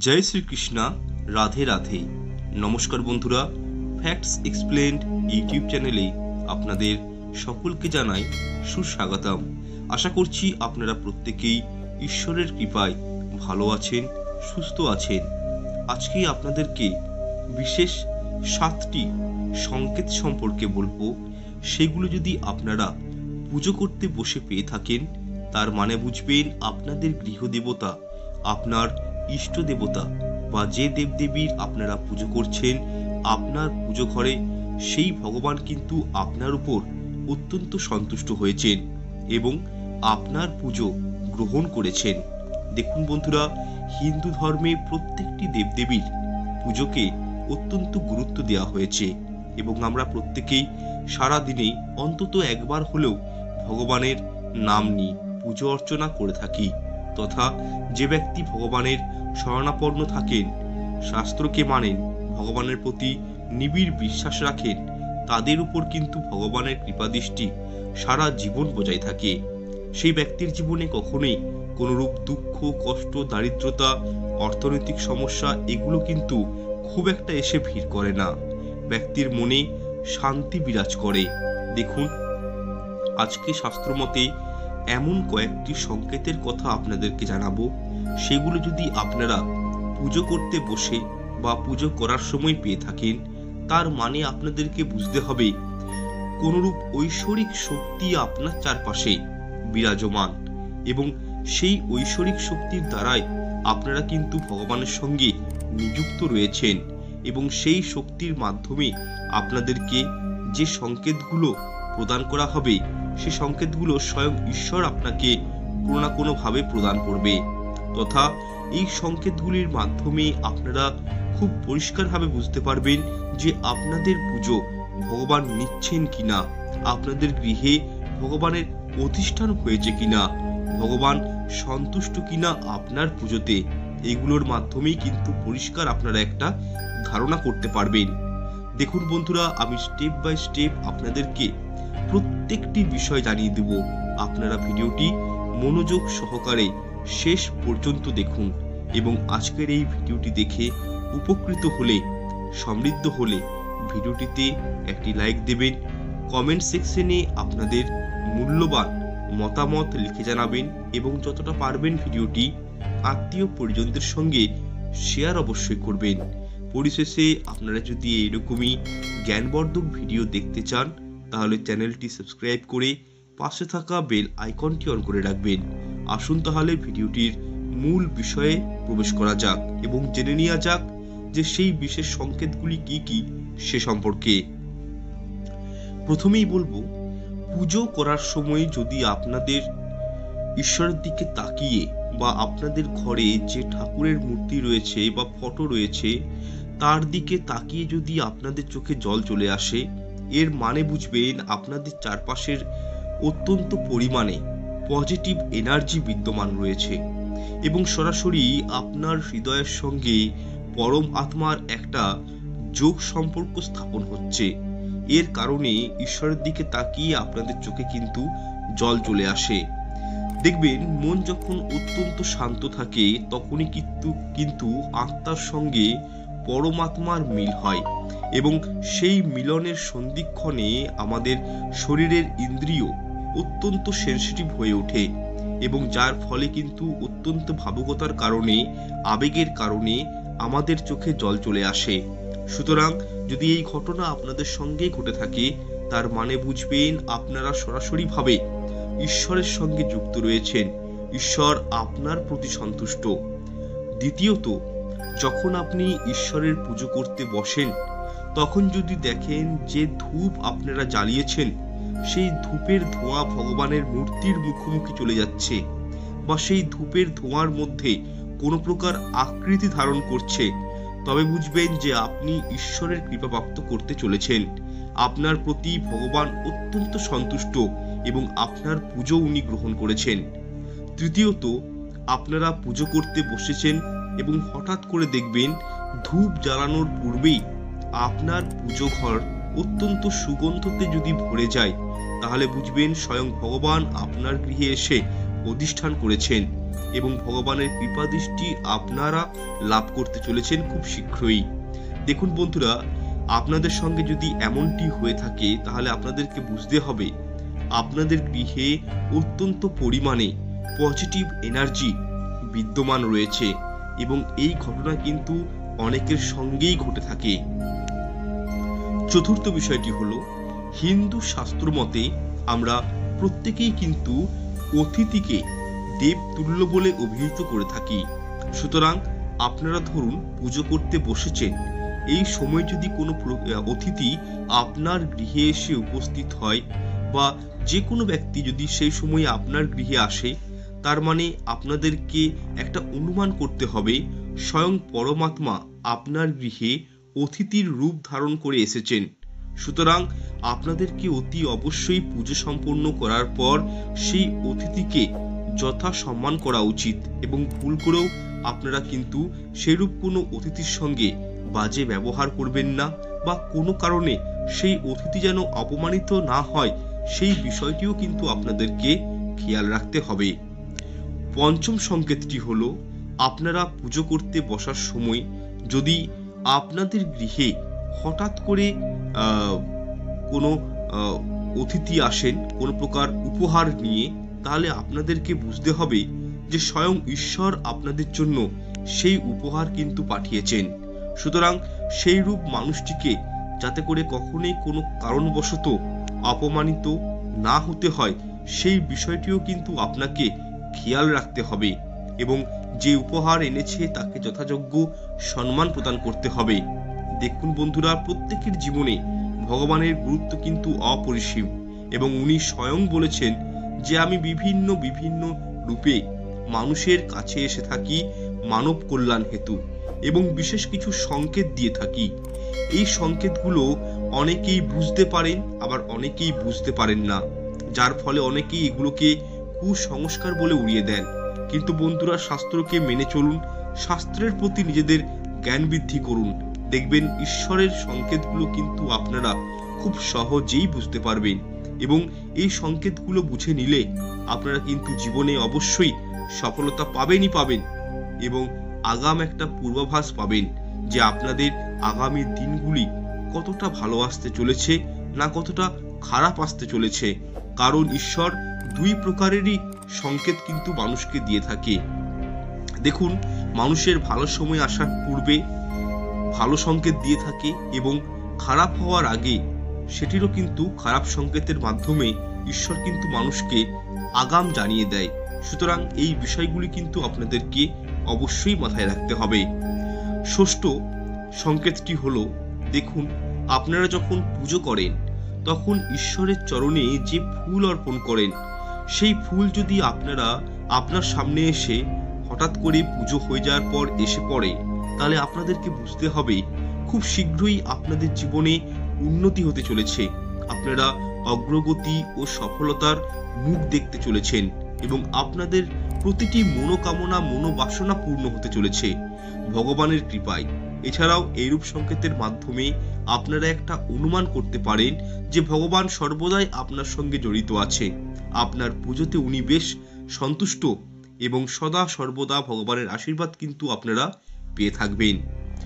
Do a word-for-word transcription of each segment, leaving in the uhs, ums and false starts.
জয় শ্রীকৃষ্ণা, রাধে রাধে। নমস্কার বন্ধুরা, facts explained YouTube চ্যানেলে আপনাদের সকলকে জানাই সুস্বাগতম। আশা করছি আপনারা প্রত্যেকেই ঈশ্বরের কৃপায় ভালো আছেন, সুস্থ আছেন। আজকে আপনাদেরকে বিশেষ সাতটি সংকেত সম্পর্কে বলবো। সেগুলো যদি আপনারা পুজো করতে বসে পেয়ে থাকেন, তার মানে বুঝবেন আপনাদের গৃহদেবতা, আপনার ইষ্ট দেবতা বা যে দেবদেবীর আপনারা পুজো করছেন, আপনার পুজো ঘরে সেই ভগবান কিন্তু আপনার উপর অত্যন্ত সন্তুষ্ট হয়েছেন এবং আপনার পুজো গ্রহণ করেছেন। দেখুন বন্ধুরা, হিন্দু ধর্মে প্রত্যেকটি দেবদেবীর পুজোকে অত্যন্ত গুরুত্ব দেওয়া হয়েছে এবং আমরা প্রত্যেকেই সারা দিনেই অন্তত একবার হলেও ভগবানের নাম নিয়ে পুজো অর্চনা করে থাকি। তথা যে ব্যক্তি ভগবানের শরণাপন্ন থাকেন, শাস্ত্রকে মানেন, ভগবানের প্রতি নিবিড় বিশ্বাস রাখেন, তাদের উপর কিন্তু ভগবানের কৃপাদৃষ্টি সারা জীবন বজায় থাকে। সেই ব্যক্তির জীবনে কখনোই কোনরূপ দুঃখ, কষ্ট, দারিদ্রতা, অর্থনৈতিক সমস্যা এগুলো কিন্তু খুব একটা এসে ভিড় করে না। ব্যক্তির মনে শান্তি বিরাজ করে। দেখুন, আজকে শাস্ত্রমতে এমন কয়েকটি সংকেতের কথা আপনাদেরকে জানাবো। সেগুলো যদি আপনারা পুজো করতে বসে বা পুজো করার সময় পেয়ে থাকেন, তার মানে আপনাদেরকে বুঝতে হবে কোনরূপ ঐশ্বরিক শক্তি আপনার চারপাশে বিরাজমান এবং সেই ঐশ্বরিক শক্তির দ্বারাই আপনারা কিন্তু ভগবানের সঙ্গে নিযুক্ত রয়েছেন এবং সেই শক্তির মাধ্যমে আপনাদেরকে যে সংকেতগুলো প্রদান করা হবে, সে সংকেতগুলো স্বয়ং ঈশ্বর আপনাকে কোনো না কোনোভাবে প্রদান করবে। তথা এই সংকেতগুলির মাধ্যমে আপনারা খুব পরিষ্কারভাবে বুঝতে পারবেন যে আপনাদের পুজো ভগবান নিচ্ছেন কিনা, আপনাদের গৃহে ভগবানের অধিষ্ঠান হয়েছে কিনা, ভগবান সন্তুষ্ট কিনা আপনার পুজোতে। এগুলোর মাধ্যমেই কিন্তু পরিষ্কার আপনারা একটা ধারণা করতে পারবেন। দেখুন বন্ধুরা, আমি স্টেপ বাই স্টেপ আপনাদেরকে প্রত্যেকটি বিষয় জানিয়ে দেব। আপনারা ভিডিওটি মনোযোগ সহকারে শেষ পর্যন্ত দেখুন এবং আজকের এই ভিডিওটি দেখে উপকৃত হলে, সমৃদ্ধ হলে ভিডিওটিতে একটি লাইক দেবেন। কমেন্ট সেকশনে আপনাদের মূল্যবান মতামত লিখে জানাবেন এবং যতটা পারবেন ভিডিওটি আত্মীয় পরিজনদের সঙ্গে শেয়ার অবশ্যই করবেন। পরিশেষে আপনারা যদি এরকমই জ্ঞানবর্ধক ভিডিও দেখতে চান, তাহলে চ্যানেলটি সাবস্ক্রাইব করে পাশে থাকা বেল আইকনটি অন করে রাখবেন। আসুন তাহলে ভিডিওটির মূল বিষয়ে প্রবেশ করা যাক এবং জেনে নেওয়া যাক যে সেই বিশেষ সংকেতগুলি কি কি সে সম্পর্কে। প্রথমেই বলবো, পুজো করার সময় যদি আপনাদের ঈশ্বরের দিকে তাকিয়ে বা আপনাদের ঘরে যে ঠাকুরের মূর্তি রয়েছে বা ফটো রয়েছে তার দিকে তাকিয়ে যদি আপনাদের চোখে জল চলে আসে, এর মানে বুঝবেন আপনাদের চারপাশের অত্যন্ত পরিমাণে পজিটিভ এনার্জি বিদ্যমান রয়েছে এবং সরাসরি আপনার হৃদয়ের সঙ্গে পরম আত্মার একটা যোগ সম্পর্ক স্থাপন হচ্ছে। এর কারণে ঈশ্বরের দিকে তাকিয়ে আপনাদের চোখে কিন্তু জল চলে আসে। দেখবেন, মন যখন অত্যন্ত শান্ত থাকে তখনই কিন্তু কিন্তু আত্মার সঙ্গে পরমাত্মার মিল হয় এবং সেই মিলনের সন্ধিক্ষণে আমাদের শরীরের ইন্দ্রিয় অত্যন্ত সেনসিটিভ হয়ে ওঠে এবং যার ফলে কিন্তু অত্যন্ত ভাবুকতার কারণে, আবেগের কারণে আমাদের চোখে জল চলে আসে। সুতরাং যদি এই ঘটনা আপনাদের সঙ্গে ঘটে থাকে, তার মানে বুঝবেন আপনারা সরাসরিভাবে ঈশ্বরের সঙ্গে যুক্ত রয়েছেন, ঈশ্বর আপনার প্রতি সন্তুষ্ট। দ্বিতীয়ত, যখন আপনি ঈশ্বরের পুজো করতে বসেন, তখন যদি দেখেন যে ধূপ আপনারা জ্বালিয়েছেন সেই ধূপের ধোঁয়া ভগবানের মূর্তির মুখোমুখি চলে যাচ্ছে বা সেই ধূপের ধোঁয়ার মধ্যে কোনো প্রকার আকৃতি ধারণ করছে, তবে বুঝবেন যে আপনি ঈশ্বরের কৃপাপ্রাপ্ত করতে চলেছেন। আপনার প্রতি ভগবান অত্যন্ত সন্তুষ্ট এবং আপনার পুজো উনি গ্রহণ করেছেন। তৃতীয়ত, আপনারা পুজো করতে বসেছেন এবং হঠাৎ করে দেখবেন ধূপ জ্বালানোর পূর্বেই আপনার পুজো ঘর অত্যন্ত সুগন্ধতে যদি ভরে যায়, তাহলে বুঝবেন স্বয়ং ভগবান আপনার গৃহে এসে অধিষ্ঠান করেছেন এবং ভগবানের কৃপা দৃষ্টি আপনারা লাভ করতে চলেছেন খুব শীঘ্রই। দেখুন বন্ধুরা, আপনাদের সঙ্গে যদি এমনটি হয়ে থাকে তাহলে আপনাদেরকে বুঝতে হবে আপনাদের গৃহে অত্যন্ত পরিমাণে পজিটিভ এনার্জি বিদ্যমান রয়েছে এবং এই ঘটনা কিন্তু অনেকের সঙ্গেই ঘটে থাকে। চতুর্থ বিষয়টি হলো, হিন্দু শাস্ত্র মতে আমরা প্রত্যেকেই কিন্তু অতিথিকে দেবতুল্য বলে অভিহিত করে থাকি। সুতরাং আপনারা ধরুন পুজো করতে বসেছেন, এই সময় যদি কোনো অতিথি আপনার গৃহে এসে উপস্থিত হয় বা যে কোনো ব্যক্তি যদি সেই সময় আপনার গৃহে আসে, তার মানে আপনাদেরকে একটা অনুমান করতে হবে স্বয়ং পরমাত্মা আপনার গৃহে অতিথির রূপ ধারণ করে এসেছেন। সুতরাং আপনাদেরকে অতি অবশ্যই পুজো সম্পন্ন করার পর সেই অতিথিকে যথা সম্মান করা উচিত এবং ভুল করেও আপনারা কিন্তু সেরূপ কোনো অতিথির সঙ্গে বাজে ব্যবহার করবেন না বা কোনো কারণে সেই অতিথি যেন অপমানিত না হয় সেই বিষয়টিও কিন্তু আপনাদেরকে খেয়াল রাখতে হবে। পঞ্চম সংকেতটি হলো, আপনারা পুজো করতে বসার সময় যদি আপনাদের গৃহে হঠাৎ করে আহ কোনো অতিথি আসেন কোনো প্রকার উপহার নিয়ে, তাহলে আপনাদেরকে বুঝতে হবে যে স্বয়ং ঈশ্বর আপনাদের জন্য সেই উপহার কিন্তু পাঠিয়েছেন। সুতরাং সেই রূপ মানুষটিকে যাতে করে কখনোই কোনো কারণবশত অপমানিত না হতে হয় সেই বিষয়টিও কিন্তু আপনাকে খেয়াল রাখতে হবে এবং যে উপহার এনেছে তাকে যথাযোগ্য সম্মান প্রদান করতে হবে। দেখুন বন্ধুরা, প্রত্যেকের জীবনে ভগবানের গুরুত্ব কিন্তু অপরিসীম এবং উনি স্বয়ং বলেছেন যে আমি বিভিন্ন বিভিন্ন রূপে মানুষের কাছে এসে থাকি মানব কল্যাণ হেতু এবং বিশেষ কিছু সংকেত দিয়ে থাকি। এই সংকেতগুলো অনেকেই বুঝতে পারেন, আবার অনেকেই বুঝতে পারেন না, যার ফলে অনেকেই এগুলোকে কুসংস্কার বলে উড়িয়ে দেন। কিন্তু বন্ধুরা, শাস্ত্রকে মেনে চলুন, শাস্ত্রের প্রতি নিজেদের জ্ঞান বৃদ্ধি করুন, দেখবেন ঈশ্বরের সংকেতগুলো কিন্তু আপনারা খুব সহজেই বুঝতে পারবেন এবং এই সংকেতগুলো বুঝে নিলে আপনারা কিন্তু জীবনে অবশ্যই সফলতা পাবেনই পাবেন এবং আগাম একটা পূর্বাভাস পাবেন যে আপনাদের আগামী দিনগুলি কতটা ভালো আসতে চলেছে না কতটা খারাপ আসতে চলেছে। কারণ ঈশ্বর দুই প্রকারেরই সংকেত কিন্তু মানুষকে দিয়ে থাকে। দেখুন, মানুষের ভালো সময় আসার পূর্বে ভালো সংকেত দিয়ে থাকে এবং খারাপ হওয়ার আগে সেটিরও কিন্তু খারাপ সংকেতের মাধ্যমে ঈশ্বর কিন্তু মানুষকে আগাম জানিয়ে দেয়। সুতরাং এই বিষয়গুলি কিন্তু আপনাদেরকে অবশ্যই মাথায় রাখতে হবে। ষষ্ঠ সংকেতটি হলো, দেখুন, আপনারা যখন পুজো করেন তখন ঈশ্বরের চরণে যে ফুল অর্পণ করেন সেই ফুল যদি আপনারা আপনার সামনে এসে হঠাৎ করে পুজো হয়ে যাওয়ার পর এসে পড়ে, তাহলে আপনাদেরকে বুঝতে হবে খুব শীঘ্রই আপনাদের জীবনে উন্নতি হতে চলেছে, আপনারা অগ্রগতি ও সফলতার মুখ দেখতে চলেছেন এবং আপনাদের প্রতিটি মনোকামনা মনোবাসনা পূর্ণ হতে চলেছে ভগবানের কৃপায়। এছাড়াও এইরূপ সংকেতের মাধ্যমে আপনারা একটা অনুমান করতে পারেন যে ভগবান সর্বদাই আপনার সঙ্গে জড়িত আছে, আপনার পুজোতে উনি বেশ সন্তুষ্ট এবং সদা সর্বদা ভগবানের আশীর্বাদ কিন্তু আপনারা পেয়ে থাকবেন।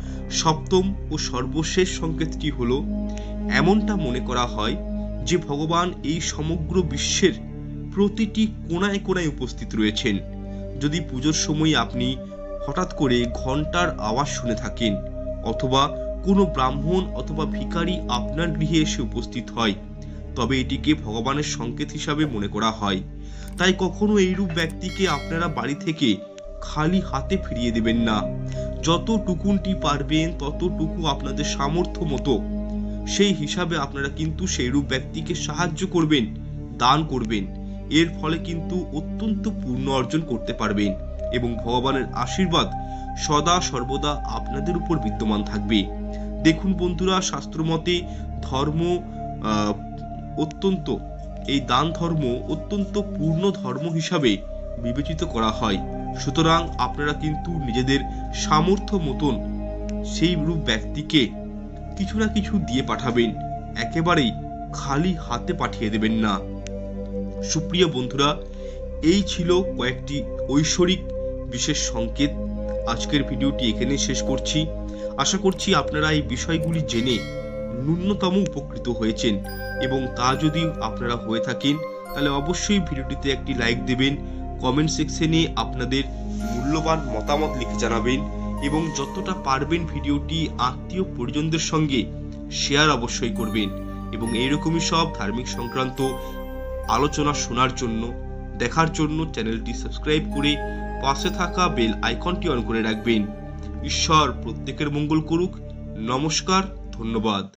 সপ্তম ও সর্বশেষ সংকেতটি হলো, এমনটা মনে করা হয় যে ভগবান এই সমগ্র বিশ্বের প্রতিটি কোণায় কোণায় উপস্থিত রয়েছেন। যদি পুজোর সময় আপনি হঠাৎ করে ঘন্টার আওয়াজ শুনে থাকেন অথবা কোনো ব্রাহ্মণ অথবা ভিখারি আপনার গৃহে এসে উপস্থিত হয়, তবে এটিকে ভগবানের সংকেত হিসাবে মনে করা হয়। তাই কখনো এইরূপ ব্যক্তিকে আপনারা বাড়ি থেকে খালি হাতে ফিরিয়ে দেবেন না। যতটুকুনটি পারবেন ততটুকু আপনাদের সামর্থ্য মতো সেই হিসাবে আপনারা কিন্তু সেইরূপ ব্যক্তিকে সাহায্য করবেন, দান করবেন। এর ফলে কিন্তু অত্যন্ত পূর্ণ অর্জন করতে পারবেন এবং ভগবানের আশীর্বাদ সদা সর্বদা আপনাদের উপর বিদ্যমান থাকবে। দেখুন বন্ধুরা, শাস্ত্রমতে ধর্ম আহ অত্যন্ত এই দান ধর্ম অত্যন্ত পূর্ণ ধর্ম হিসাবে বিবেচিত করা হয়। সুতরাং আপনারা কিন্তু নিজেদের সামর্থ্য মতন সেই রূপ ব্যক্তিকে কিছু না কিছু দিয়ে পাঠাবেন, একেবারেই খালি হাতে পাঠিয়ে দেবেন না। সুপ্রিয় বন্ধুরা, এই ছিল কয়েকটি ঐশ্বরিক বিশেষ সংকেত। আজকের ভিডিওটি এখানে শেষ করছি। আশা করছি আপনারা এই বিষয়গুলি জেনে ন্যূনতম উপকৃত হয়েছেন, এবং তা যদি আপনারা হয়ে থাকেন তাহলে অবশ্যই ভিডিওটিতে একটি লাইক দেবেন, কমেন্ট সেকশনে আপনাদের মূল্যবান মতামত লিখে জানাবেন, এবং যতটা পারবেন ভিডিওটি আত্মীয় পরিজনদের সঙ্গে শেয়ার অবশ্যই করবেন। এবং এইরকমই সব ধার্মিক সংক্রান্ত আলোচনা শোনার জন্য, দেখার জন্য চ্যানেলটি সাবস্ক্রাইব করে পাশে থাকা বেল আইকনটি অন করে রাখবেন। ঈশ্বর প্রত্যেকের মঙ্গল করুক। নমস্কার, ধন্যবাদ।